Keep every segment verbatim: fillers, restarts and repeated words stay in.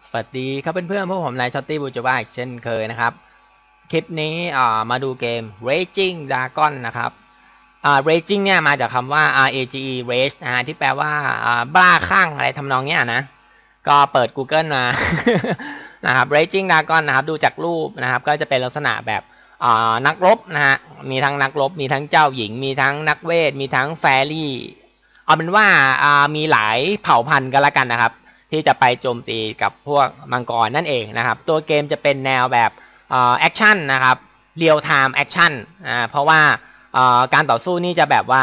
สวัสดีครับเพื่อนๆพวกผมนายช็อตตี้บูจูบ้าเช่นเคยนะครับคลิปนี้อ่ามาดูเกม Raging Dragon นะครับอ่า Raging เนี่ยมาจากคำว่า R A G E Rage นะฮะที่แปลว่าอ่าบ้าคลั่งอะไรทำนองเนี้ยนะก็เปิด Google มา นะครับ Raging Dragon นะครับดูจากรูปนะครับก็จะเป็นลักษณะแบบอ่านักรบนะฮะมีทั้งนักรบมีทั้งเจ้าหญิงมีทั้งนักเวทมีทั้งแฟรี่เอาเป็นว่าอ่ามีหลายเผ่าพันธุ์กันละกันนะครับที่จะไปโจมตีกับพวกมังกรนั่นเองนะครับตัวเกมจะเป็นแนวแบบแอคชั่นนะครับเรียลไทม์แอคชั่นอ่าเพราะว่าการต่อสู้นี่จะแบบว่า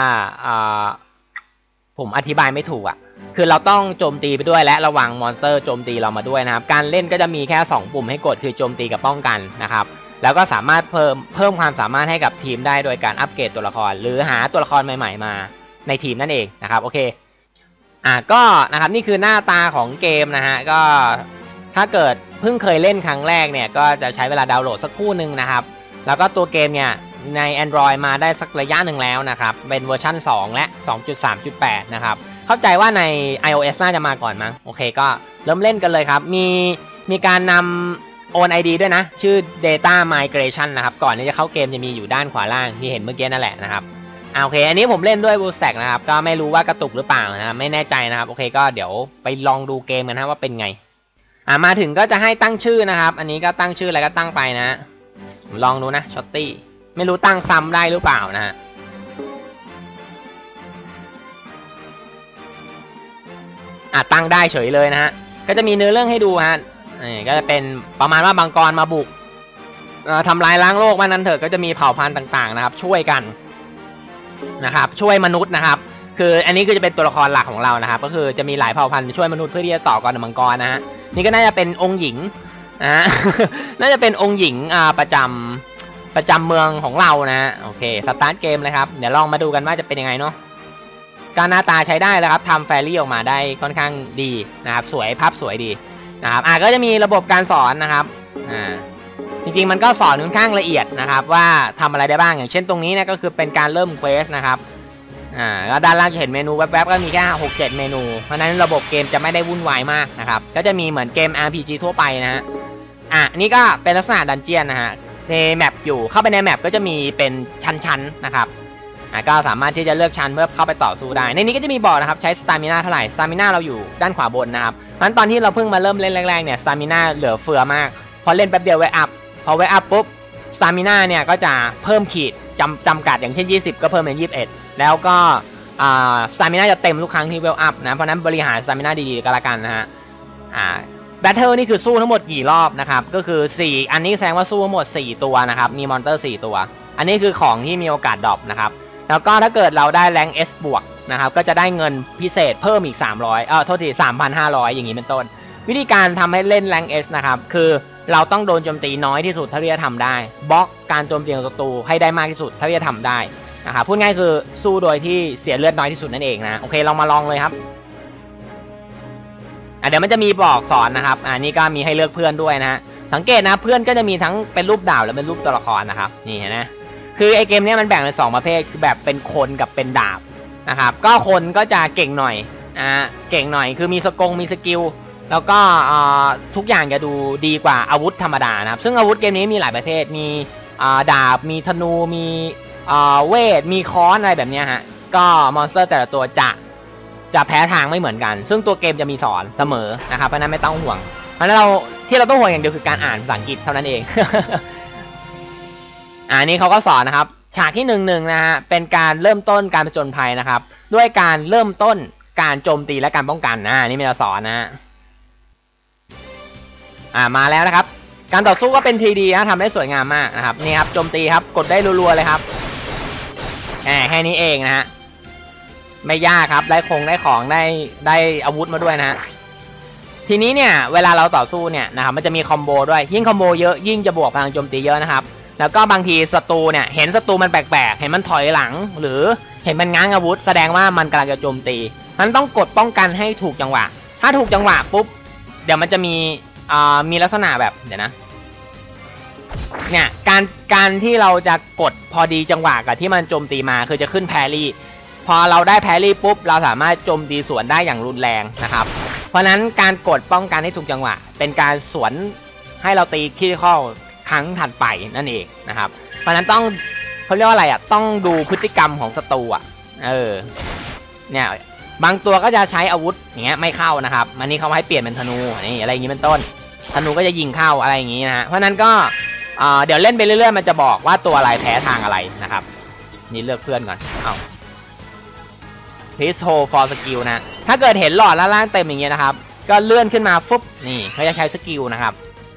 ผมอธิบายไม่ถูกอ่ะคือเราต้องโจมตีไปด้วยและระวังมอนสเตอร์โจมตีเรามาด้วยนะครับการเล่นก็จะมีแค่สองปุ่มให้กดคือโจมตีกับป้องกันนะครับแล้วก็สามารถเพิ่มเพิ่มความสามารถให้กับทีมได้โดยการอัปเกรดตัวละครหรือหาตัวละครใหม่ๆมาในทีมนั่นเองนะครับโอเคอ่ะก็นะครับนี่คือหน้าตาของเกมนะฮะก็ถ้าเกิดเพิ่งเคยเล่นครั้งแรกเนี่ยก็จะใช้เวลาดาวน์โหลดสักครู่หนึ่งนะครับแล้วก็ตัวเกมเนี่ยใน Android มาได้สักระยะหนึ่งแล้วนะครับเป็นเวอร์ชันสองและ สองจุดสามจุดแปด นะครับเข้าใจว่าใน iOS น่าจะมาก่อนมั้งโอเคก็เริ่มเล่นกันเลยครับมีมีการนำโอน ไอ ดี ด้วยนะชื่อ Data Migration นะครับก่อนที่จะเข้าเกมจะมีอยู่ด้านขวาล่างที่เห็นเมื่อกี้นั่นแหละนะครับโอเคอันนี้ผมเล่นด้วย BlueStack นะครับก็ไม่รู้ว่ากระตุกหรือเปล่านะครับไม่แน่ใจนะครับโอเคก็เดี๋ยวไปลองดูเกมกันนะว่าเป็นไงอ่ามาถึงก็จะให้ตั้งชื่อนะครับอันนี้ก็ตั้งชื่ออะไรก็ตั้งไปนะผมลองดูนะช็อตตี้ไม่รู้ตั้งซ้ำได้หรือเปล่านะฮะอ่ะตั้งได้เฉยเลยนะฮะก็จะมีเนื้อเรื่องให้ดูฮะนี่ก็จะเป็นประมาณว่ามังกรมาบุกทำลายล้างโลกมานั้นเถอะก็จะมีเผ่าพันธุ์ต่างๆนะครับช่วยกันนะครับช่วยมนุษย์นะครับคืออันนี้คือจะเป็นตัวละครหลักของเรานะครับก็คือจะมีหลายเผ่าพันธุ์ช่วยมนุษย์เพื่อที่จะต่อกรกับมังกรนะฮะนี่ก็น่าจะเป็นองค์หญิงนะฮะ น่าจะเป็นองค์หญิงอ่าประจำประจำเมืองของเรานะโอเคสตาร์ทเกมเลยครับเดี๋ยวลองมาดูกันว่าจะเป็นยังไงเนาะการหน้าตาใช้ได้แล้วครับทำแฟรี่ออกมาได้ค่อนข้างดีนะครับสวยภาพสวยดีนะครับอ่าก็จะมีระบบการสอนนะครับอ่าจริงๆมันก็สอนค่อนข้างละเอียดนะครับว่าทำอะไรได้บ้างอย่างเช่นตรงนี้เนี่ยก็คือเป็นการเริ่มเควสนะครับอ่าแล้วด้านล่างจะเห็นเมนูแวบๆก็มีแค่ หกเจ็ด เมนูเพราะฉะนั้นระบบเกมจะไม่ได้วุ่นวายมากนะครับก็จะมีเหมือนเกม อาร์ พี จี ทั่วไปนะฮะอ่ะนี่ก็เป็นลักษณะดันเจียนนะฮะในแมปอยู่เข้าไปในแมปก็จะมีเป็นชั้นๆนะครับอ่ะก็สามารถที่จะเลือกชั้นเพื่อเข้าไปต่อสู้ได้ในนี้ก็จะมีบอกนะครับใช้สตามิน่าเท่าไหร่สตามิน่าเราอยู่ด้านขวาบนนะครับเพราะฉะนั้นตอนที่เราเพิ่งมาเริ่มเล่นแรกๆเนี่ยสตามิน่าเหลือเฟือมากพอเล่นแป๊บเดียวไว้อัพพอไว้อัพปุ๊บสตามิน่าเนี่ยก็จะเพิ่มขีดจำจำกัดอย่างเช่นยี่สิบก็เพิ่มเป็นยี่สิบเอ็ดแล้วก็อ่าสตามิน่าจะเต็มทุกครั้งที่เวลอัพนะเพราะนั้นบริหารสตามิน่าดีๆก็แล้วกันนะฮะอ่าแบทเทิลนี่คือสู้ทั้งหมดกี่รอบนะครับก็คือสี่อันนี้แสดงว่าสู้ทั้งหมดสี่ตัวนะครับมีมอนเตอร์สี่ตัวอันนี้คือของที่มีโอกาสดรอปนะครับแล้วก็ถ้าเกิดเราได้แรง S บวกนะครับก็จะได้เงินพิเศษเพิ่มอีกสามร้อยเออโทษที สามพันห้าร้อย อย่างนี้เป็นต้นวิธีการทำให้เล่นแรง S นะครับคือเราต้องโดนโจมตีน้อยที่สุดเท่าที่จะทำได้บล็อกการโจมตีของศัตรูให้ได้มากที่สุดเท่าที่จะทำได้นะครับพูดง่ายคือสู้โดยที่เสียเลือดน้อยที่สุดนั่นเองนะโอเคเรามาลองเลยครับอ่ะเดี๋ยวมันจะมีบอกสอนนะครับอ่านี่ก็มีให้เลือกเพื่อนด้วยนะสังเกตนะเพื่อนก็จะมีทั้งเป็นรูปดาวและเป็นรูปตัวละครนะครับนี่เห็นไหมคือไอเกมนี้มันแบ่งเป็นสองประเภทคือแบบเป็นคนกับเป็นดาบนะครับก็คนก็จะเก่งหน่อยอ่าเก่งหน่อยคือมีสกงมีสกิลแล้วก็ทุกอย่างจะดูดีกว่าอาวุธธรรมดานะครับซึ่งอาวุธเกมนี้มีหลายประเภทมีดาบมีธนูมีเวทมีค้อนอะไรแบบนี้ฮะก็มอนสเตอร์แต่ละตัวจะจะแพ้ทางไม่เหมือนกันซึ่งตัวเกมจะมีสอนเสมอนะครับเพราะนั้นไม่ต้องห่วงเพราะนั้นเราที่เราต้องห่วงอย่างเดียวคือการอ่านภาษาอังกฤษเท่านั้นเอง อันนี้เขาก็สอนนะครับฉากที่หนึ่งหนึ่งนะฮะเป็นการเริ่มต้นการผจญภัยนะครับด้วยการเริ่มต้นการโจมตีและการป้องกันนะนี่มีเราสอนนะอ่ามาแล้วนะครับการต่อสู้ก็เป็น ทรี ดี นะทำได้สวยงามมากนะครับนี่ครับโจมตีครับกดได้รัวๆเลยครับแหมแค่นี้เองนะฮะไม่ยากครับได้คงได้ของได้ได้อาวุธมาด้วยนะฮะทีนี้เนี่ยเวลาเราต่อสู้เนี่ยนะครับมันจะมีคอมโบด้วยยิ่งคอมโบเยอะยิ่งจะบวกพลังโจมตีเยอะนะครับแล้วก็บางทีศัตรูเนี่ยเห็นศัตรูมันแปลกๆเห็นมันถอยหลังหรือเห็นมันง้างอาวุธแสดงว่ามันกำลังจะโจมตีมันต้องกดป้องกันให้ถูกจังหวะถ้าถูกจังหวะปุ๊บเดี๋ยวมันจะมีอ่ามีลักษณะแบบเดี๋ยวนะเนี่ยการการที่เราจะกดพอดีจังหวะกับที่มันโจมตีมาคือจะขึ้นแพรี่พอเราได้แพรี่ปุ๊บเราสามารถโจมตีสวนได้อย่างรุนแรงนะครับเพราะนั้นการกดป้องกันให้ถูกจังหวะเป็นการสวนให้เราตีคริติคอลครั้งถัดไปนั่นเองนะครับเพราะนั้นต้องเขาเรียกว่าอะไรอ่ะต้องดูพฤติกรรมของศัตรูอ่ะเออเนี่ยบางตัวก็จะใช้อาวุธอย่างเงี้ยไม่เข้านะครับมันนี่เขาให้เปลี่ยนเป็นธนูนี่อะไรอย่างงี้เป็นต้นธนูก็จะยิงเข้าอะไรอย่างงี้นะฮะเพราะนั้นก็เดี๋ยวเล่นไปเรื่อยๆมันจะบอกว่าตัวอะไรแพ้ทางอะไรนะครับนี่เลือกเพื่อนก่อนเอา please hold for skill นะถ้าเกิดเห็นหลอดล่างๆเต็มอย่างเงี้ยนะครับก็เลื่อนขึ้นมาฟุ๊บนี่เขาจะใช้สกิลนะครับ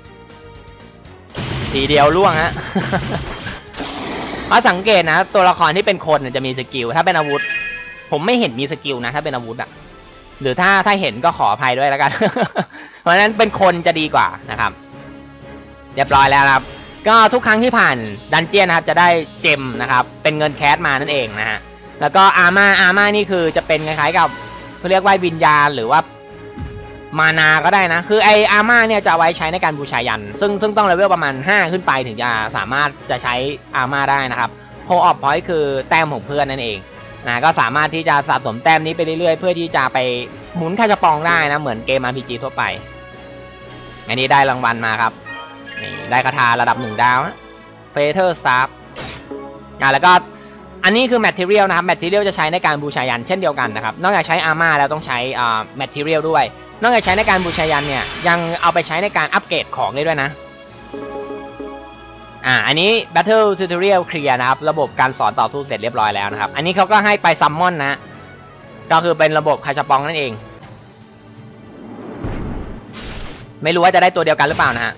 ทีเดียวล่วงฮะ มาสังเกตนะตัวละครที่เป็นคนจะมีสกิลถ้าเป็นอาวุธผมไม่เห็นมีสกิลนะถ้าเป็นอาวุธอะหรือถ้าถ้าเห็นก็ขออภัยด้วยแล้วกัน เพราะฉะนั้นเป็นคนจะดีกว่านะครับเรียบร้อยแล้วครับก็ทุกครั้งที่ผ่านดันเจี้ยนนะครับจะได้เจมนะครับเป็นเงินแคสมานั่นเองนะฮะแล้วก็อาร์มาอาร์มานี่คือจะเป็นคล้ายๆกับเขาเรียกว่าวิญญาณหรือว่ามานาก็ได้นะคือไออาร์มาเนี่ยจะไว้ใช้ในการบูชายันซึ่งซึ่งต้องเลเวลประมาณห้าขึ้นไปถึงจะสามารถจะใช้อาร์มาได้นะครับโฮออฟพอยต์คือแต้มของเพื่อนนั่นเองนะก็สามารถที่จะสะสมแต้มนี้ไปเรื่อยๆเพื่อที่จะไปหมุนคาชปองได้นะเหมือนเกม อาร์ พี จี ทั่วไปอันนี้ได้รางวัลมาครับนี่ได้คาถาระดับหนึ่งดาวนะเฟเธอร์สตาร์อ่ะแล้วก็อันนี้คือแมทเทอเรียลนะครับแมทเทอเรียลจะใช้ในการบูชายันเช่นเดียวกันนะครับนอกจากใช้อาร์มาแล้วต้องใช้อ่าแมทเทอเรียลด้วยนอกจากใช้ในการบูชายันเนี่ยยังเอาไปใช้ในการอัปเกรดของได้ด้วยนะอ่าอันนี้ Battle Tutorial เคลียร์นะครับระบบการสอนต่อสู้เสร็จเรียบร้อยแล้วนะครับอันนี้เขาก็ให้ไปซัมมอนนะก็คือเป็นระบบคาชปองนั่นเองไม่รู้ว่าจะได้ตัวเดียวกันหรือเปล่านะฮะ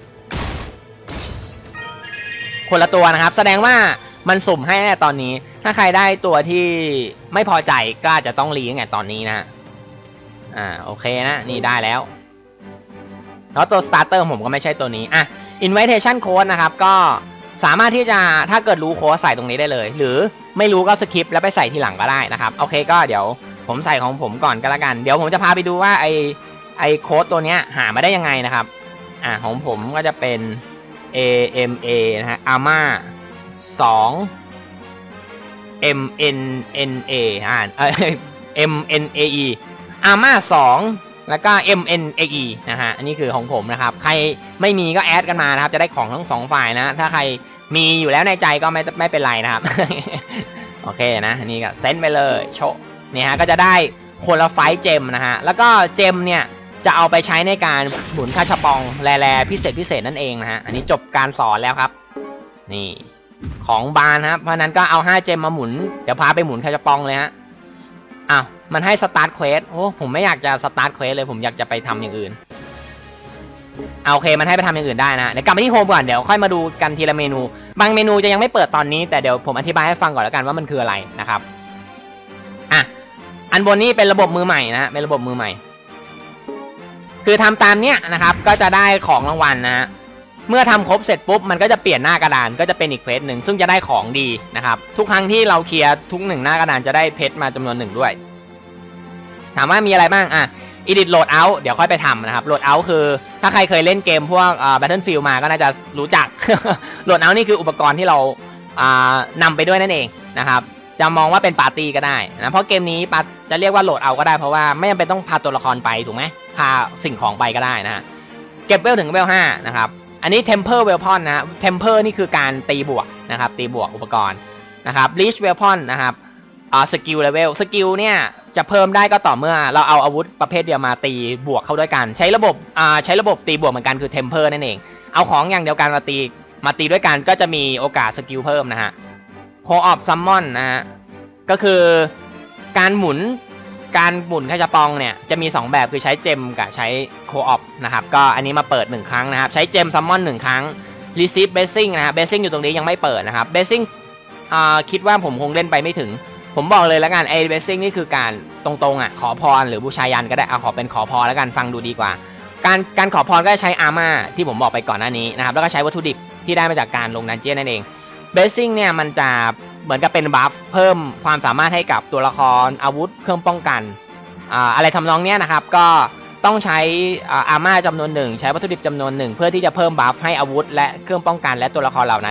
คนละตัวนะครับแสดงว่ามันสุ่มให้ในตอนนี้ถ้าใครได้ตัวที่ไม่พอใจก็อาจจะต้องรีตั้งแต่ตอนนี้นะอ่าโอเคนะนี่ได้แล้วแล้วตัว starter ผมก็ไม่ใช่ตัวนี้อ่ะ invitation code นะครับก็สามารถที่จะถ้าเกิดรู้โค้ดใส่ตรงนี้ได้เลยหรือไม่รู้ก็สคิปแล้วไปใส่ทีหลังก็ได้นะครับโอเคก็เดี๋ยวผมใส่ของผมก่อนก็แล้วกันเดี๋ยวผมจะพาไปดูว่าไอไอโค้ดตัวเนี้ยหามาได้ยังไงนะครับอ่าของผมก็จะเป็น เอ เอ็ม เอ นะฮะ อาร์ เอ็ม เอ สอง เอ็ม เอ็น เอ็น เอ อ่านเอ่อ เอ็ม เอ็น เอ อี อาร์ เอ็ม เอ สองแล้วก็ เอ็ม เอ็น เอ อี นะฮะอันนี้คือของผมนะครับใครไม่มีก็แอดกันมานะครับจะได้ของทั้งสองฝ่ายนะถ้าใครมีอยู่แล้วในใจก็ไม่ไม่เป็นไรนะครับ โอเคนะนี่ก็เซ็นไปเลยโชว์นี่ฮะก็จะได้คนละไฟเจมนะฮะแล้วก็เจมเนี่ยจะเอาไปใช้ในการหมุนคาชปองแร่ๆพิเศษพิเศษนั่นเองนะฮะอันนี้จบการสอนแล้วครับนี่ของบานครับเพราะนั้นก็เอาห้าเจมมาหมุนเดี๋ยวพาไปหมุนคาชปองเลยฮะอ้าวมันให้สตาร์ทเควสโอ้ผมไม่อยากจะสตาร์ทเควสเลยผมอยากจะไปทำอย่างอื่นเอาโอเคมันให้ไปทำอย่างอื่นได้นะเดี๋ยวกลับไปที่โฮมก่อนเดี๋ยวค่อยมาดูกันทีละเมนูบางเมนูจะยังไม่เปิดตอนนี้แต่เดี๋ยวผมอธิบายให้ฟังก่อนแล้วกันว่ามันคืออะไรนะครับอ่ะอันบนนี้เป็นระบบมือใหม่นะเป็นระบบมือใหม่คือทำตามเนี้ยนะครับก็จะได้ของรางวัลนะฮะเมื่อทำครบเสร็จปุ๊บมันก็จะเปลี่ยนหน้ากระดานก็จะเป็นอีกเฟสหนึ่งซึ่งจะได้ของดีนะครับทุกครั้งที่เราเคลียร์ทุกหนึ่งหน้ากระดานจะได้เพชรมาจำนวนหนึ่งด้วยถามว่ามีอะไรบ้างอ่ะ edit load out เดี๋ยวค่อยไปทำนะครับ load out คือถ้าใครเคยเล่นเกมพวกอ่า Battlefield มาก็น่าจะรู้จัก load out นี่คืออุปกรณ์ที่เราอ่านำไปด้วยนั่นเองนะครับจะมองว่าเป็นปาร์ตี้ก็ได้นะเพราะเกมนี้จะเรียกว่าโหลดเอาก็ได้เพราะว่าไม่จำเป็นต้องพาตัวละครไปถูกไหมพาสิ่งของไปก็ได้นะฮะเก็บเวลถึงเวลห้านะครับอันนี้ temper weapon นะ temper นี่คือการตีบวกนะครับตีบวกอุปกรณ์นะครับ reach weapon นะครับอ่า skill level skill เนี่ยจะเพิ่มได้ก็ต่อเมื่อเราเอาอาวุธประเภทเดียวมาตีบวกเข้าด้วยกันใช้ระบบอ่าใช้ระบบตีบวกเหมือนกันคือ temper นั่นเองเอาของอย่างเดียวกันมาตีมาตีด้วยกันก็จะมีโอกาสสกิลเพิ่มนะฮะ co-op summon นะฮะก็คือการหมุนการหมุนคาชปองเนี่ยจะมีสองแบบคือใช้เจมกับใช้ co-op นะครับก็อันนี้มาเปิดหนึ่งครั้งนะครับใช้เจม summon หนึ่งครั้ง receive blessing นะฮะ blessing อยู่ตรงนี้ยังไม่เปิดนะครับ blessing อ่าคิดว่าผมคงเล่นไปไม่ถึงผมบอกเลยแล้วกันไอ้ blessing นี่คือการตรงๆอ่ะขอพรหรือบูชายันก็ได้เอาขอเป็นขอพรแล้วกันฟังดูดีกว่าการการขอพรก็ใช้อาร์มาที่ผมบอกไปก่อนหน้านี้นะครับแล้วก็ใช้วัตถุดิบที่ได้มาจากการลงดันเจี้ยนนั่นเอง blessing เนี่ยมันจะเหมือนกับเป็นบัฟเพิ่มความสามารถให้กับตัวละครอาวุธเครื่องป้องกันอ่าอะไรทำนองเนี้ยนะครับก็ต้องใช้อาร์มาจำนวนหนึ่งใช้วัตถุดิบจำนวนหนึ่งเพื่อที่จะเพิ่มบัฟให้อาวุธและเครื่องป้องกันและตัวละครเหล่านั้นเนี่ย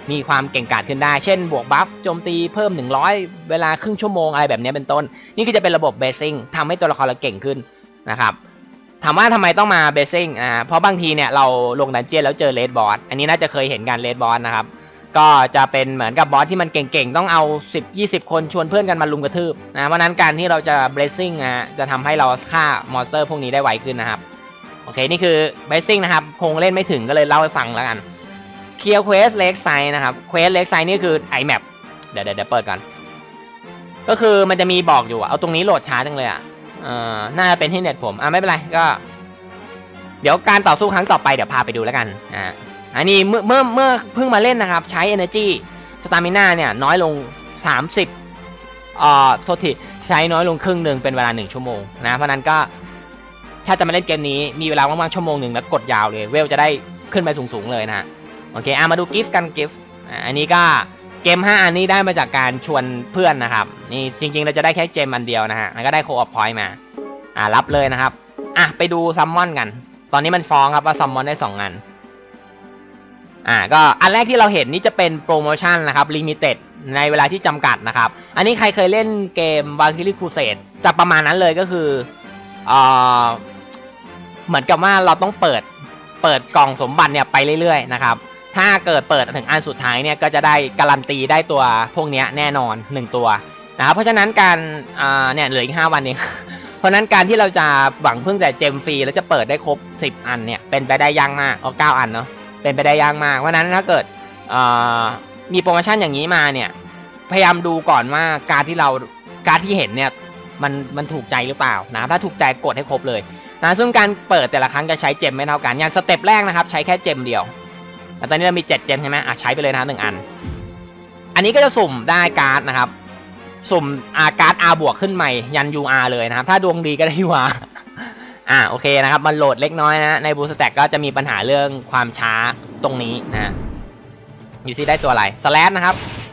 มีความเก่งกาจขึ้นได้เช่นบวกบัฟโจมตีเพิ่มหนึ่งร้อยเวลาครึ่งชั่วโมงอะไรแบบนี้เป็นต้นนี่ก็จะเป็นระบบเบสซิ่งทำให้ตัวละครเราเก่งขึ้นนะครับถามว่าทำไมต้องมาเบสซิ่งอ่าเพราะบางทีเนี่ยเราลงดันเจี้ยนแล้วเจอเลดบอสอันนี้น่าจะเคยเห็นการเลดบอสนะครับก็จะเป็นเหมือนกับบอสที่มันเก่งๆต้องเอาสิบ ยี่สิบคนชวนเพื่อนกันมาลุมกระทืบนะเพราะนั้นการที่เราจะเบสซิ่งนะจะทำให้เราฆ่ามอนสเตอร์พวกนี้ได้ไวขึ้นนะครับโอเคนี่คือเบสซิ่งนะครับคงเล่นไม่ถึงก็เลยเล่าให้ฟังแล้วกันเคลียร์เควสเล็กไซน์นะครับเควสเล็กไซน์นี่คือไอแมปเดี๋ยวเดี๋ยวเปิดก่อนก็คือมันจะมีบอกอยู่เอาตรงนี้โหลดช้าจังเลยอ่ะเอ่อน่าจะเป็นที่เน็ตผมอ่ะไม่เป็นไรก็เดี๋ยวการต่อสู้ครั้งต่อไปเดี๋ยวพาไปดูแล้วกันอ่าอันนี้เมื่อเมื่อเมื่อเพิ่งมาเล่นนะครับใช้ energy stamina เนี่ยน้อยลงสามสิบเอ่อโทษทีใช้น้อยลงครึ่งหนึ่งเป็นเวลาหนึ่งชั่วโมงนะเพราะนั้นก็ถ้าจะมาเล่นเกมนี้มีเวลาว่างๆชั่วโมงหนึ่งแล้วกดยาวเลยเวลจะได้ขึ้นไปสูงๆเลยนะโอเคอ่ะมาดูกิฟต์กันกิฟต์อันนี้ก็เกมห้าอันนี้ได้มาจากการชวนเพื่อนนะครับนี่จริงๆเราจะได้แค่เจมอันเดียวนะฮะแล้วก็ได้โคออฟพอยต์มาอ่ารับเลยนะครับอ่ะไปดูซัมมอนกันตอนนี้มันฟ้องครับว่าซัมมอนได้สองอันอ่าก็อันแรกที่เราเห็นนี่จะเป็นโปรโมชั่นนะครับลิมิเต็ดในเวลาที่จำกัดนะครับอันนี้ใครเคยเล่นเกม Valkyrie Crusade จะประมาณนั้นเลยก็คืออ่าเหมือนกับว่าเราต้องเปิดเปิดกล่องสมบัติเนี่ยไปเรื่อยๆนะครับถ้าเกิดเปิดถึงอันสุดท้ายเนี่ยก็จะได้การันตีได้ตัวพวกนี้แน่นอนหนึ่งตัวนะครับเพราะฉะนั้นการอ่าเนี่ยเหลืออีกห้าวันเองเพราะนั้นการที่เราจะหวังพึ่งแต่เจมฟรีแล้วจะเปิดได้ครบสิบอันเนี่ยเป็นไปได้ยากมากเอาเก้าอันเนาะเป็นไปได้ยากมากเพราะนั้นถ้าเกิดมีโปรโมชั่นอย่างนี้มาเนี่ยพยายามดูก่อนว่าการที่เราการที่เห็นเนี่ยมันมันถูกใจหรือเปล่านะถ้าถูกใจกดให้ครบเลยนะซึ่งการเปิดแต่ละครั้งจะใช้เจมไม่เท่ากันอย่างสเต็ปแรกนะครับใช้แค่เจมเดียวแต่ตอนนี้เรามีเจ็ดเจมใช่ไหมอ่ะใช้ไปเลยนะหนึ่งอันอันนี้ก็จะสุ่มได้การ์ดนะครับสุ่มอาการ์ด R บวกขึ้นใหม่ยัน ยู อาร์ เลยนะครับถ้าดวงดีก็ได้ ยู อาร์ อ่าโอเคนะครับมันโหลดเล็กน้อยนะในบูสแต็กก็จะมีปัญหาเรื่องความช้าตรงนี้นะอยู่ที่ได้ตัวอะไรสแลชนะครับ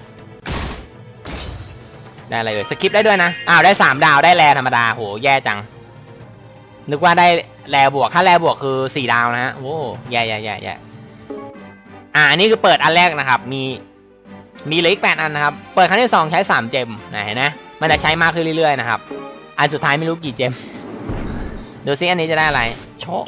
ได้อะไรเลยสกิปได้ด้วยนะอ้าวได้สามดาวได้แรธรรมดาโหแย่จังนึกว่าได้แรบวกถ้าแรบวกคือสี่ดาวนะฮะโอ้แย่แย่แย่แย่อ่าอันนี้คือเปิดอันแรกนะครับมีมีเหลืออีกแปดอันนะครับเปิดครั้งที่สองใช้สามเจมนะเห็นไหมมันจะใช้มากขึ้นเรื่อยๆนะครับอันสุดท้ายไม่รู้กี่เจมดูซิอันนี้จะได้อะไรโชค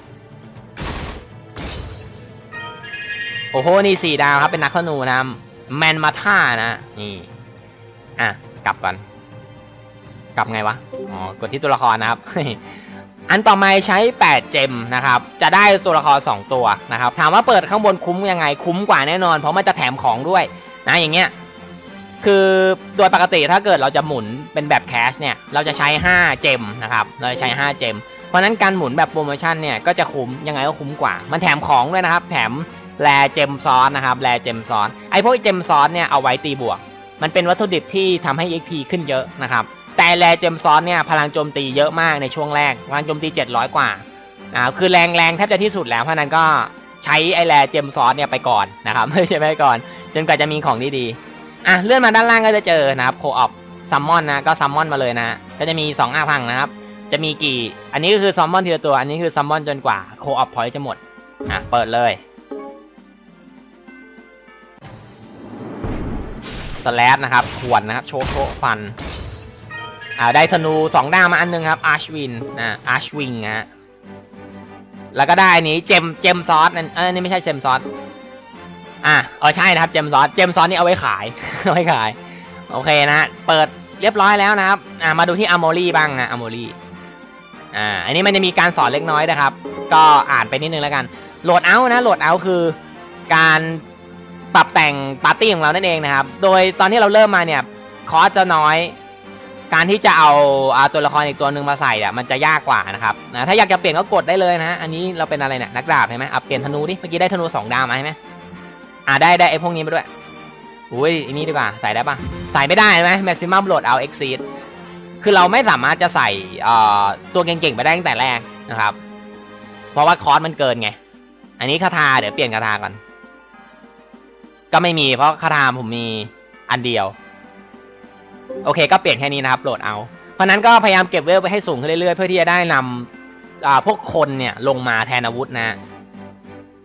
โอ้โหนี่สี่ดาวครับเป็นนักขนูนะแมนมาท่านะนี่อ่ะกลับก่อนกลับไงวะอ๋อกดที่ตัวละครนะครับ อันต่อมาใช้แปดเจมนะครับจะได้ตัวละครสองตัวนะครับถามว่าเปิดข้างบนคุ้มยังไงคุ้มกว่าแน่นอนเพราะมันจะแถมของด้วยนะอย่างเงี้ยคือโดยปกติถ้าเกิดเราจะหมุนเป็นแบบแคชเนี่ยเราจะใช้ห้าเจมนะครับเราจะใช้ห้าเจมเพราะนั้นการหมุนแบบโปรโมชั่นเนี่ยก็จะคุ้มยังไงก็คุ้มกว่ามันแถมของด้วยนะครับแถมแรเจมซอสนะครับแรเจมซอสไอพวกเจมซอสเนี่ยเอาไว้ตีบวกมันเป็นวัตถุดิบที่ทำให้ เอ็ก พี ขึ้นเยอะนะครับแต่แรเจมซอสเนี่ยพลังโจมตีเยอะมากในช่วงแรกพลังโจมตีเจ็ดร้อยกว่าอ่าคือแรงแรงแทบจะที่สุดแล้วเพราะนั้นก็ใช้ไอแรเจมซอสเนี่ยไปก่อนนะครับไม่ใช่ไปก่อนจนกว่าจะมีของดีๆอ่ะเลื่อนมาด้านล่างก็จะเจอนะครับโคออฟซัมมอนนะก็ซัมมอนมาเลยนะก็จะมีสองอาพังนะครับจะมีกี่อันนี้ก็คือซัมมอนทีละตัวอันนี้คือซัมมอนจนกว่าโคออฟพอยต์จะหมดอ่ะเปิดเลยสแลชนะครับขวนนะครับโชว์โชว์ฟันอ่าได้ธนูสองด้ามมาอันนึงครับอาร์ชวินนะอาร์ชวิงนะฮะแล้วก็ได้อันนี้เจมเจมซอสนั่นอันนี้ไม่ใช่เจมซอสอ่ะเออใช่นะครับเจมซอสเจมซอสนี่เอาไว้ขาย เอาไว้ขายโอเคนะเปิดเรียบร้อยแล้วนะครับอ่ามาดูที่อะโมลี่บ้างนะอะโมลี่อ่าอันนี้มันจะมีการสอนเล็กน้อยนะครับก็อ่านไปนิดนึงแล้วกันโหลดเอาท์นะโหลดเอาท์คือการปรับแต่งปาร์ตี้ของเรานั่นเองนะครับโดยตอนที่เราเริ่มมาเนี่ยคอสจะน้อยการที่จะเอาตัวละครอีกตัวหนึ่งมาใส่เนี่ยมันจะยากกว่านะครับนะถ้าอยากจะเปลี่ยนก็กดได้เลยนะอันนี้เราเป็นอะไรเนี่ยนักดาบใช่ไหมเอาเปลี่ยนธนูดิเมื่อกี้ได้ธนูสองดาวมาใช่ไหมอ่าได้ได้ไอ้พวกนี้มาด้วยอุ้ยอันนี้ดีกว่าใส่ได้ปะใส่ไม่ได้ใช่ไหม maximum load out exceed คือเราไม่สามารถจะใส่ตัวเก่งๆไปได้ตั้งแต่แรกนะครับเพราะว่าคอสมันเกินไงอันนี้คาถาเดี๋ยวเปลี่ยนคาถาก่อนก็ไม่มีเพราะคาถาผมมีอันเดียวโอเคก็เปลี่ยนแค่นี้นะครับโหลดเอาเพราะนั้นก็พยายามเก็บเวลไปให้สูงขึ้นเรื่อยๆเพื่อที่จะได้นำพวกคนเนี่ยลงมาแทนอาวุธนะ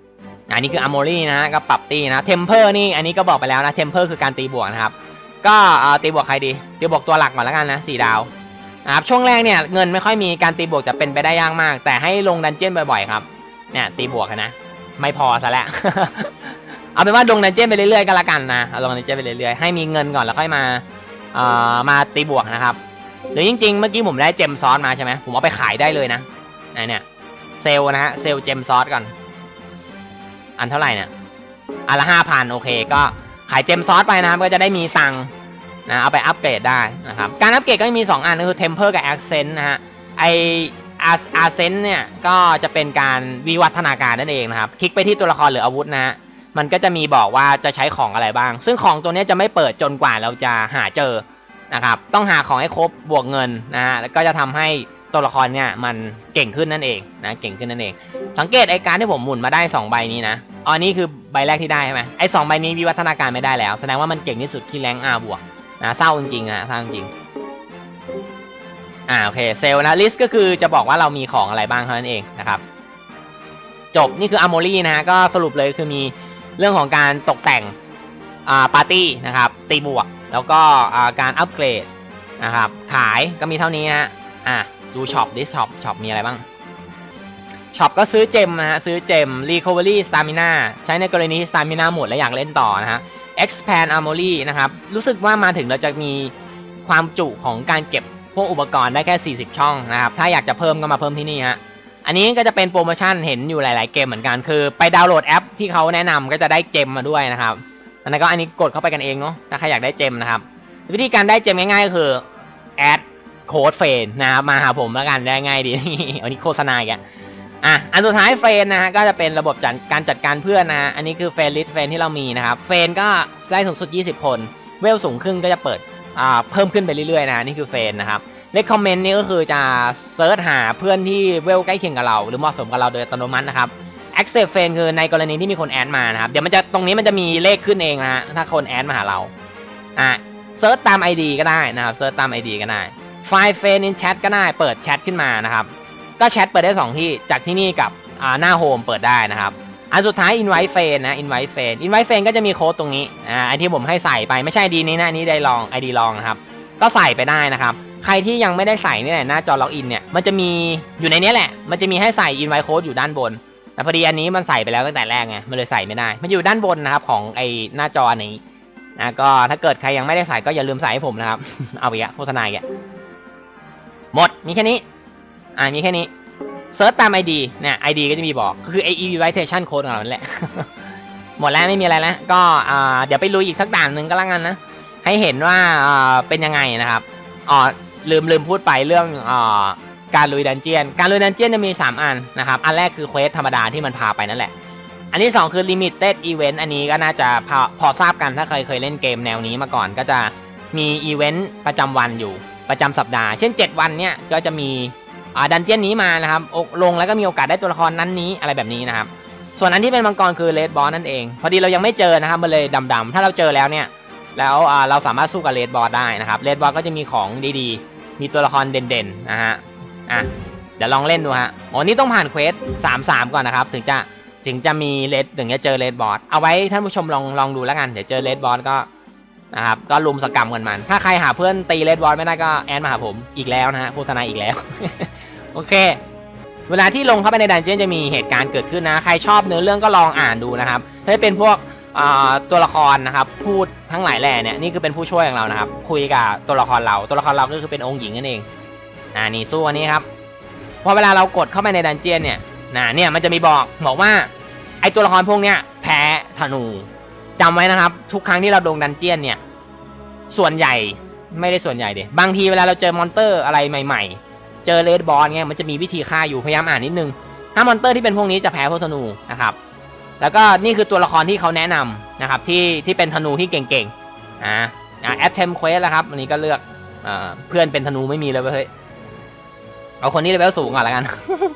อันนี้คืออาร์โมรี่นะฮะก็ปรับตีนะเทมเพอร์นี่อันนี้ก็บอกไปแล้วนะเทมเพอร์คือการตีบวกนะครับก็ตีบวกใครดีตีบวกตัวหลักก่อนแล้วกันนะสี่ดาวนะครับช่วงแรกเนี่ยเงินไม่ค่อยมีการตีบวกจะเป็นไปได้ยากมากแต่ให้ลงดันเจี้ยนบ่อยๆครับเนี่ยตีบวกนะไม่พอซะแล้ว เอาเป็นว่าลงดันเจี้ยนไปเรื่อยๆก็แล้วกันนะลงดันเจี้ยนไปเรื่อยๆให้มีเงินก่อนแล้วค่อยมาเอ่อมาตีบวกนะครับหรือจริงๆเมื่อกี้ผมได้เจมซอสมาใช่ไหมผมเอาไปขายได้เลยนะเนี่ยเซลนะฮะเซลเจมซอสก่อนอันเท่าไหร่เนี่ยอันละห้าพันโอเคก็ขายเจมซอสไปนะครับก็จะได้มีตังค์นะเอาไปอัปเกรดได้นะครับการอัปเกรดก็มีสองอันก็คือเทมเพอร์กับแอคเซนต์นะฮะไออาร์เซนต์เนี่ยก็จะเป็นการวิวัฒนาการนั่นเองนะครับคลิกไปที่ตัวละครหรืออาวุธนะฮะมันก็จะมีบอกว่าจะใช้ของอะไรบ้างซึ่งของตัวนี้จะไม่เปิดจนกว่าเราจะหาเจอนะครับต้องหาของให้ครบบวกเงินนะฮะแล้วก็จะทำให้ตัวละครเนี่ยมันเก่งขึ้นนั่นเองนะเก่งขึ้นนั่นเองสังเกตไอการที่ผมหมุนมาได้สองใบนี้นะอ๋อนี่คือใบแรกที่ได้ใช่ไหมไอสองใบนี้วิวัฒนาการไม่ได้แล้วแสดงว่ามันเก่งที่สุดที่แรงอาบวกนะเศร้าจริงๆนะเศร้าจริงอ่าโอเคเซลนะลิสต์ก็คือจะบอกว่าเรามีของอะไรบ้างเท่านั้นเองนะครับจบนี่คืออาร์โมรี่นะฮะก็สรุปเลยคือมีเรื่องของการตกแต่งอ่าปาร์ตี้นะครับตีบวกแล้วก็อ่าการอัปเกรดนะครับขายก็มีเท่านี้ฮะอ่ะดูช็อปดิช็อปช็อปมีอะไรบ้างช็อปก็ซื้อเจมนะฮะซื้อเจม Recovery Stamina ใช้ในกรณี Stamina หมดและอยากเล่นต่อนะฮะ Expand Armory นะครับรู้สึกว่ามาถึงเราจะมีความจุของการเก็บพวกอุปกรณ์ได้แค่สี่สิบช่องนะครับถ้าอยากจะเพิ่มก็มาเพิ่มที่นี่ฮะอันนี้ก็จะเป็นโปรโมชั่นเห็นอยู่หลายๆเกมเหมือนกันคือไปดาวน์โหลดแอปที่เขาแนะนำก็จะได้เจมมาด้วยนะครับอันนั้นก็อันนี้กดเข้าไปกันเองเนาะถ้าใครอยากได้เจมนะครับวิธีการได้เจมง่ายๆก็คือแอดโค้ดเฟรนนะครับมาหาผมแล้วกันได้ง่ายดี อันนี้โฆษณาอีกอ่ะอ่ะอันสุดท้ายเฟรนนะฮะก็จะเป็นระบบจัดการจัดการเพื่อนนะฮะอันนี้คือเฟรนลิสต์เฟรนที่เรามีนะครับเฟรนก็ได้สูงสุดยี่สิบคนเวลสูงขึ้นก็จะเปิดอ่าเพิ่มขึ้นไปเรื่อยๆนะนี่คือเฟรนนะครับเลคคอมเมนต์นี่ก็คือจะเซิร์ชหาเพื่อนที่เวลใกล้เคียงกับเราหรือเหมาะสมกับเราโดยอัตโนมัตินะครับ Accept Friend คือในกรณีที่มีคนแอดมานะครับเดี๋ยวมันจะตรงนี้มันจะมีเลขขึ้นเองนะฮะถ้าคนแอดมาหาเราอ่ะเซิร์ชตาม ไอ ดี ก็ได้นะครับเซิร์ชตาม ไอ ดี ก็ได้ไฟล์ Friend in Chat ก็ได้เปิดแชทขึ้นมานะครับก็แชทเปิดได้สองที่จากที่นี่กับอ่าหน้าโฮมเปิดได้นะครับอันสุดท้าย Invite Friend นะ Invite Friend Invite Friend ก็จะมีโค้ดตรงนี้อ่าไอที่ผมให้ใส่ไปไม่ใช่ ไอ ดี นี้นะนี้ได้ลอง ไอ ดี ลองนะครับก็ใส่ไปได้นะครับใครที่ยังไม่ได้ใส่นี่แหละหน้าจอล็อกอินเนี่ยมันจะมีอยู่ในนี้แหละมันจะมีให้ใส่ Invite Code อยู่ด้านบนแต่พอดีอันนี้มันใส่ไปแล้วตั้งแต่แรกไงมันเลยใส่ไม่ได้มันอยู่ด้านบนนะครับของไอหน้าจอนี้นะก็ถ้าเกิดใครยังไม่ได้ใส่ก็อย่าลืมใส่ให้ผมนะครับ เอาไปอ่ะโฆษณาอ่ะหมดมีแค่นี้อ่ามีแค่นี้เซิร์ชตาม ไอ ดี เนี่ย ไอ ดี ก็จะมีบอกก็คือไอ invitation code ของเรานั่นแหละ หมดแล้วไม่มีอะไรแล้วก็อ่าเดี๋ยวไปลุยอีกสักด่านหนึ่งก็แล้วกันนะให้เห็นว่าอ่าเป็นยังไงนะครับอ๋อลืมลืมพูดไปเรื่องอ่าการลุยดันเจียนการลุยดันเจียนจะมีสามอันนะครับอันแรกคือเควสธรรมดาที่มันพาไปนั่นแหละอันที่สองคือ limited event อันนี้ก็น่าจะพอพอทราบกันถ้าเคยเคยเล่นเกมแนวนี้มาก่อนก็จะมีอีเวนต์ประจำวันอยู่ประจำสัปดาห์เช่นเจ็ดวันเนี่ยก็จะมีอ่าดันเจียนนี้มานะครับลงแล้วก็มีโอกาสได้ตัวละครนั้นนี้อะไรแบบนี้นะครับส่วนอันที่เป็นมังกรคือเลดบอสนั่นเองพอดีเรายังไม่เจอนะครับมันเลยดำๆถ้าเราเจอแล้วเนี่ยแล้วเราสามารถสู้กับเลดบอสได้นะครับเลดบอสก็จะมีของดีๆมีตัวละครเด่นๆนะฮะอ่ะเดี๋ยวลองเล่นดูฮะโอ้นี่ต้องผ่านเควสสามสามก่อนนะครับถึงจะถึงจะมีเลดถึงจะเจอเลดบอสเอาไว้ท่านผู้ชมลองลองดูแล้วกันเดี๋ยวเจอเลดบอสก็นะครับก็ลุมสกรรมกันมันถ้าใครหาเพื่อนตีเลดบอสไม่ได้ก็แอนมาหาผมอีกแล้วนะฮะโฆษณาอีกแล้ว โอเคเวลาที่ลงเข้าไปในดันเจี้ยนจะมีเหตุการณ์เกิดขึ้นนะใครชอบเนื้อเรื่องก็ลองอ่านดูนะครับถ้าเป็นพวกตัวละครนะครับพูดทั้งหลายแหล่เนี่ยนี่คือเป็นผู้ช่วยของเรานะครับคุยกับตัวละครเราตัวละครเราก็คือเป็นองค์หญิงนั่นเองอ่านี่สู้อันนี้ครับพอเวลาเรากดเข้าไปในดันเจี้ยนเนี่ยนะเนี่ยมันจะมีบอกบอกว่าไอตัวละครพวกเนี้ยแพ้ธนูจำไว้นะครับทุกครั้งที่เราลงดันเจี้ยนเนี่ยส่วนใหญ่ไม่ได้ส่วนใหญ่เดะบางทีเวลาเราเจอมอนเตอร์อะไรใหม่ๆเจอเลดบอสเงี้ยมันจะมีวิธีฆ่าอยู่พยายามอ่านนิดนึงถ้ามอนเตอร์ที่เป็นพวกนี้จะแพ้พวกธนูนะครับแล้วก็นี่คือตัวละครที่เขาแนะนำนะครับที่ที่เป็นธนูที่เก่งๆอ่าแอดเทมเควสแล้วครับอันนี้ก็เลือกเพื่อนเป็นธนูไม่มีเลยเฮ้ยเอาคนนี้เลเวลสูงก่อนแล้วกัน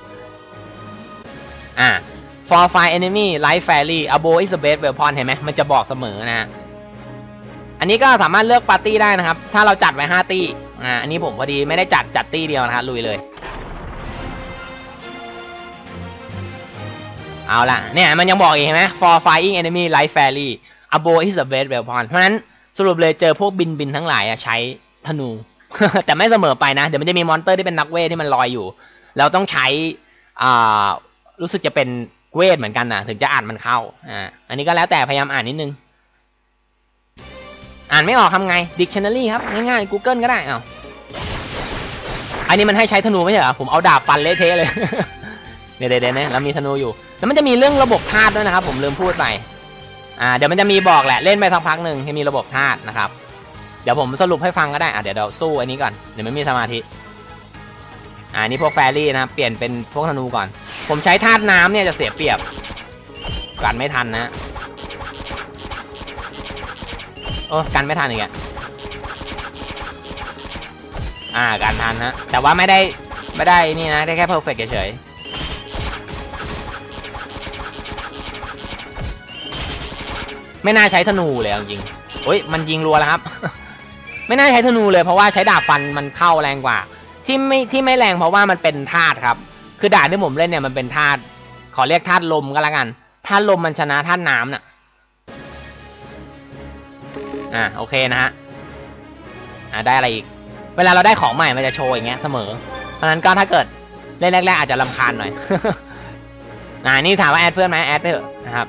อ่า for five enemy life fairy a bow is the best weapon เห็นไหมมันจะบอกเสมอนะอันนี้ก็สามารถเลือกปาร์ตี้ได้นะครับถ้าเราจัดไว้ห้าตี้อ่าอันนี้ผมพอดีไม่ได้จัดจัดตี้เดียวนะฮะลุยเลยเอาละเนี่ยมันยังบอกอีกเห็นไหม for flying enemy like fairy a bow is the best weapon เพราะฉะนั้นสรุปเลยเจอพวกบินบินทั้งหลายอะใช้ธนู แต่ไม่เสมอไปนะเดี๋ยวมันจะมีมอนเตอร์ที่เป็นนักเวทที่มันลอยอยู่เราต้องใช้อ่ารู้สึกจะเป็นเวทเหมือนกันนะถึงจะอ่านมันเข้าอ่าอันนี้ก็แล้วแต่พยายามอ่านนิดนึงอ่านไม่ออกทำไง dictionary ครับง่ายๆ Google ก็ได้อ้าวอันนี้มันให้ใช้ธนูไม่ใช่เหรอผมเอาดาบฟันเละเทะเลย เดี๋ยวเดี๋ยวเนี่ยเรามีธนูอยู่แล้วมันจะมีเรื่องระบบธาตุด้วยนะครับผมลืมพูดไปอ่าเดี๋ยวมันจะมีบอกแหละเล่นไปสักพักหนึ่งให้มีระบบธาตุนะครับเดี๋ยวผมสรุปให้ฟังก็ได้อ่ะเดี๋ยวเราสู้อันนี้ก่อนเดี๋ยวไม่มีสมาธิอ่านี่พวกแฟรี่นะครับเปลี่ยนเป็นพวกธนูก่อนผมใช้ธาตุน้ำเนี่ยจะเสียเปรียบกันไม่ทันนะโอ้กันไม่ทันอีกอ่ะอ่ากันทันฮะแต่ว่าไม่ได้ไม่ได้นี่นะได้แค่เพอร์เฟกต์เฉยไม่น่าใช้ธนูเลยจริงโอ้ยมันยิงรัวแล้วครับ ไม่น่าใช้ธนูเลยเพราะว่าใช้ดาบฟันมันเข้าแรงกว่าที่ไม่ที่ไม่แรงเพราะว่ามันเป็นธาตุครับคือด่านที่ผมเล่นเนี่ยมันเป็นธาตุขอเรียกธาตุลมก็แล้วกันธาตุลมมันชนะธาตุน้ำน่ะอ่าโอเคนะฮะอ่าได้อะไรอีกเวลาเราได้ของใหม่มันจะโชว์อย่างเงี้ยเสมอเพราะฉะนั้นก็ถ้าเกิดเล่นแรกๆอาจจะรำคาญหน่อย อ่านี่ถามว่าแอดเพื่อนไหมแอดเถอะนะครับ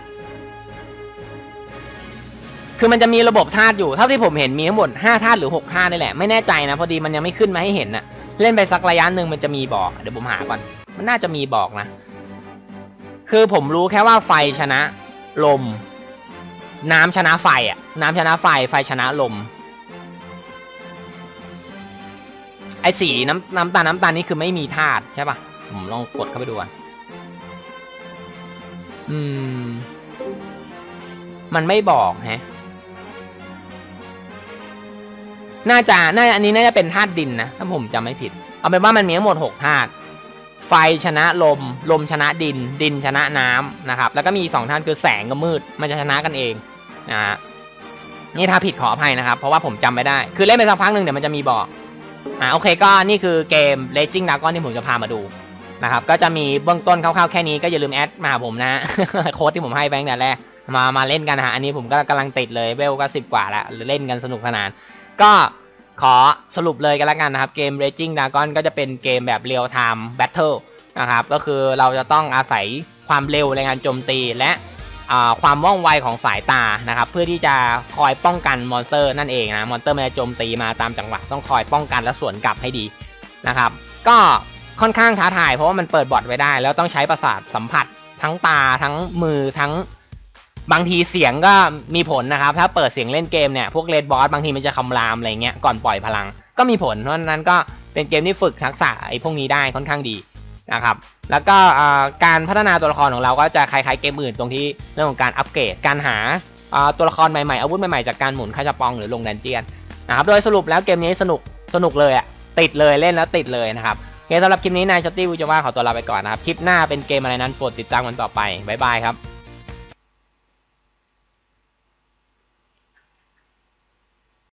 คือมันจะมีระบบธาตุอยู่เท่าที่ผมเห็นมีทั้งหมดห้าธาตุหรือหกธาตุนี่แหละไม่แน่ใจนะพอดีมันยังไม่ขึ้นมาให้เห็นน่ะเล่นไปสักระยะหนึ่งมันจะมีบอกเดี๋ยวผมหาก่อนมันน่าจะมีบอกนะคือผมรู้แค่ว่าไฟชนะลมน้ำชนะไฟอ่ะน้ำชนะไฟไฟชนะลมไอ้สีน้ำน้ำตาลน้ำตาลนี่คือไม่มีธาตุใช่ป่ะผมลองกดเข้าไปดูอ่ะอืมมันไม่บอกฮะน่าจะน่าอันนี้น่าจะเป็นธาตุดินนะถ้าผมจำไม่ผิดเอาเป็นว่ามันมีทั้งหมดหกธาตุไฟชนะลมลมชนะดินดินชนะน้ำนะครับแล้วก็มีสองธาตุคือแสงกับมืดมันจะชนะกันเองนะฮะนี่ถ้าผิดขออภัยนะครับเพราะว่าผมจำไม่ได้คือเล่นไปสักพักหนึ่งเดี๋ยวมันจะมีบอกอ่าโอเคก็นี่คือเกม Raging Dragon ที่ผมจะพามาดูนะครับก็จะมีเบื้องต้นคร่าวๆแค่นี้ก็อย่าลืมแอดมาหาผมนะ โค้ดที่ผมให้ไปตั้งแต่แรกมามาเล่นกันนะฮะอันนี้ผมก็กำลังติดเลยเวลก็สิบกว่าแล้วเล่นกันสนุกสนานก็ขอสรุปเลยกันแล้วกันนะครับเกม Raging Dragon ก็จะเป็นเกมแบบ Real Time Battle นะครับก็คือเราจะต้องอาศัยความเร็วในการโจมตีและความว่องไวของสายตานะครับเพื่อที่จะคอยป้องกันมอนสเตอร์นั่นเองนะมอนสเตอร์มันจะโจมตีมาตามจังหวะต้องคอยป้องกันและสวนกลับให้ดีนะครับก็ค่อนข้างท้าทายเพราะว่ามันเปิดบอทไว้ได้แล้วต้องใช้ประสาทสัมผัสทั้งตาทั้งมือทั้งบางทีเสียงก็มีผลนะครับถ้าเปิดเสียงเล่นเกมเนี่ยพวกเรดบอสบางทีมันจะคำรามอะไรเงี้ยก่อนปล่อยพลังก็มีผลเพราะฉะนั้นก็เป็นเกมที่ฝึกทักษะไอ้พวกนี้ได้ค่อนข้างดีนะครับแล้วก็การพัฒนาตัวละครของเราก็จะคล้ายๆเกมอื่นตรงที่เรื่องของการอัปเกรดการหาตัวละครใหม่ๆอาวุธใหม่ๆจากการหมุนคาชาปองหรือลงดันเจียนนะครับโดยสรุปแล้วเกมนี้สนุกสนุกเลยอะติดเลยเล่นแล้วติดเลยนะครับโอเคสำหรับคลิปนี้นายช็อตตี้วิจว่าขอตัวลาไปก่อนนะครับคลิปหน้าเป็นเกมอะไรนั้นโปรดติดตามกันต่อไปบ๊ายบายครับ